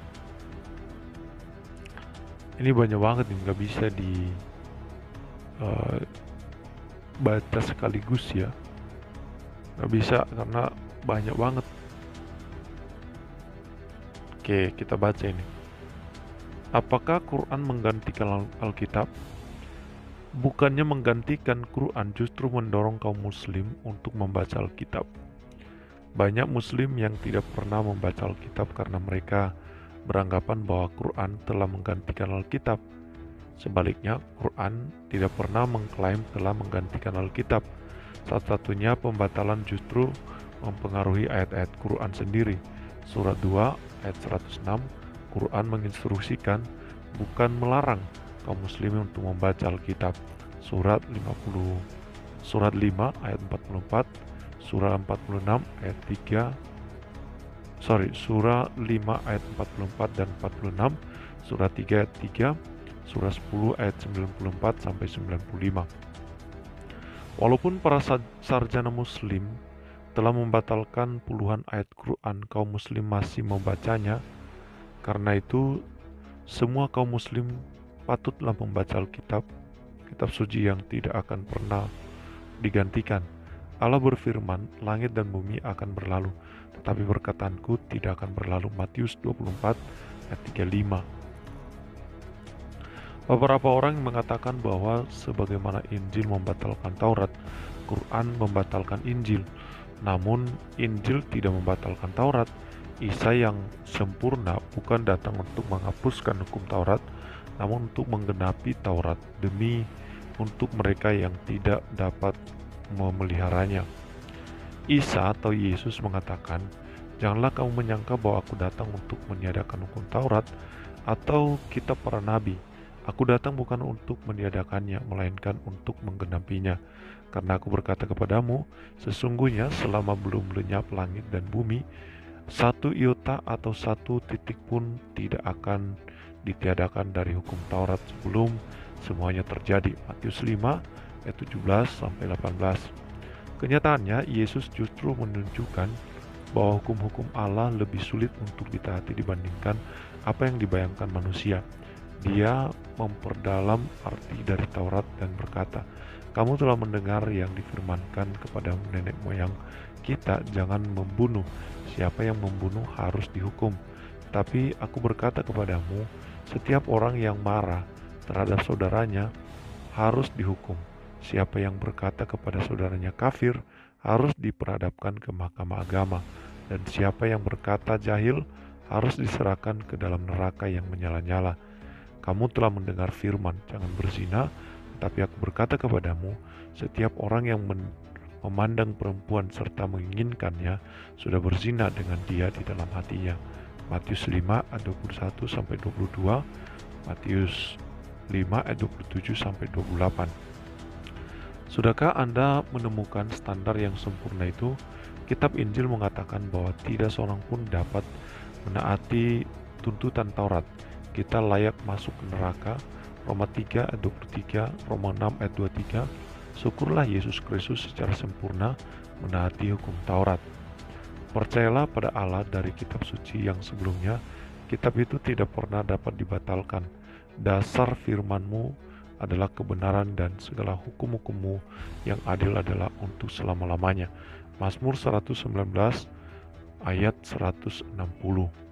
Ini banyak banget nih, nggak bisa baca sekaligus ya. Nggak bisa karena banyak banget. Oke, kita baca ini. Apakah Quran menggantikan Alkitab? Bukannya menggantikan Quran, justru mendorong kaum muslim untuk membaca Alkitab. Banyak muslim yang tidak pernah membaca Alkitab karena mereka beranggapan bahwa Quran telah menggantikan Alkitab. Sebaliknya, Quran tidak pernah mengklaim telah menggantikan Alkitab. Satu-satunya pembatalan justru mempengaruhi ayat-ayat Quran sendiri. Surat 2 ayat 106, Quran menginstruksikan, bukan melarang kaum muslimin untuk membaca Alkitab. Surat 5 ayat 44, Surah 46 ayat 3, Surah 5 ayat 44 dan 46, Surah 3 ayat 3, Surah 10 ayat 94 sampai 95. Walaupun para sarjana muslim telah membatalkan puluhan ayat Quran, kaum muslim masih membacanya. Karena itu, semua kaum muslim patutlah membaca Alkitab, kitab suci yang tidak akan pernah digantikan. Allah berfirman, langit dan bumi akan berlalu, tetapi perkataanku tidak akan berlalu. Matius 24 ayat 35. Beberapa orang mengatakan bahwa sebagaimana Injil membatalkan Taurat, Quran membatalkan Injil. Namun Injil tidak membatalkan Taurat. Isa yang sempurna bukan datang untuk menghapuskan hukum Taurat, namun untuk menggenapi Taurat demi untuk mereka yang tidak dapat memeliharanya. Isa atau Yesus mengatakan, janganlah kamu menyangka bahwa aku datang untuk meniadakan hukum Taurat atau kitab para nabi. Aku datang bukan untuk meniadakannya, melainkan untuk menggenapinya. Karena aku berkata kepadamu, sesungguhnya selama belum lenyap langit dan bumi, satu iota atau satu titik pun tidak akan ditiadakan dari hukum Taurat sebelum semuanya terjadi. Matius 5 ayat 17 sampai 18. Kenyataannya, Yesus justru menunjukkan bahwa hukum-hukum Allah lebih sulit untuk ditaati dibandingkan apa yang dibayangkan manusia. Dia memperdalam arti dari Taurat dan berkata, kamu telah mendengar yang difirmankan kepada nenek moyang kita, jangan membunuh. Siapa yang membunuh harus dihukum. Tapi aku berkata kepadamu, setiap orang yang marah terhadap saudaranya harus dihukum. Siapa yang berkata kepada saudaranya kafir harus diperhadapkan ke mahkamah agama. Dan siapa yang berkata jahil harus diserahkan ke dalam neraka yang menyala-nyala. Kamu telah mendengar firman, jangan berzina. Tapi aku berkata kepadamu, setiap orang yang memandang perempuan serta menginginkannya, sudah berzina dengan dia di dalam hatinya. Matius 5 ayat 21 sampai 22, Matius 5 ayat 27 sampai 28. Sudahkah Anda menemukan standar yang sempurna itu? Kitab Injil mengatakan bahwa tidak seorang pun dapat menaati tuntutan Taurat. Kita layak masuk ke neraka. Roma 3 ayat 23, Roma 6 ayat 23. Syukurlah Yesus Kristus secara sempurna menaati hukum Taurat. Percayalah pada Allah dari kitab suci yang sebelumnya. Kitab itu tidak pernah dapat dibatalkan. Dasar firman-Mu adalah kebenaran dan segala hukum-hukum-Mu yang adil adalah untuk selama-lamanya. Mazmur 119 ayat 160.